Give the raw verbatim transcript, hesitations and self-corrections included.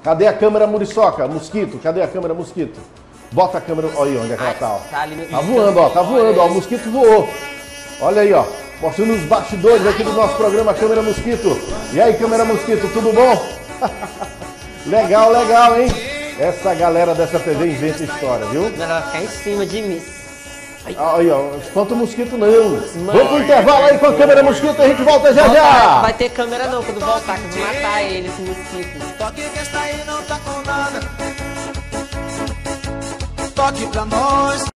Cadê a câmera Muriçoca? Mosquito, cadê a câmera Mosquito? Bota a câmera, olha aí onde é que ela tá, ó. Tá, ali no... Tá voando, ó, tá voando, ó, o mosquito voou. Olha aí, ó, mostrando os bastidores aqui do nosso programa Câmera Mosquito. E aí, Câmera Mosquito, tudo bom? Legal, legal, hein? Essa galera dessa T V inventa história, viu? Ela vai ficar em cima de mim. Aí, ó, espanta o mosquito não. Vamos pro intervalo aí com a Câmera Mosquito, a gente volta já já. Vai ter câmera não, quando voltar, que eu vou matar ele, esse mosquito. Toque que esta aí não tá com nada. Toque pra nós.